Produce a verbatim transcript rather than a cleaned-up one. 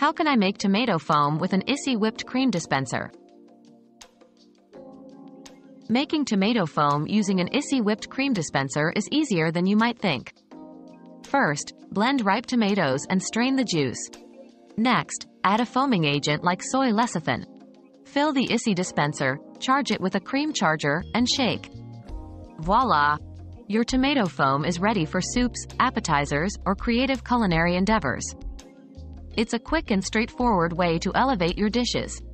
How can I make tomato foam with an iSi whipped cream dispenser? Making tomato foam using an iSi whipped cream dispenser is easier than you might think. First, blend ripe tomatoes and strain the juice. Next, add a foaming agent like soy lecithin. Fill the iSi dispenser, charge it with a cream charger, and shake. Voila! Your tomato foam is ready for soups, appetizers, or creative culinary endeavors. It's a quick and straightforward way to elevate your dishes.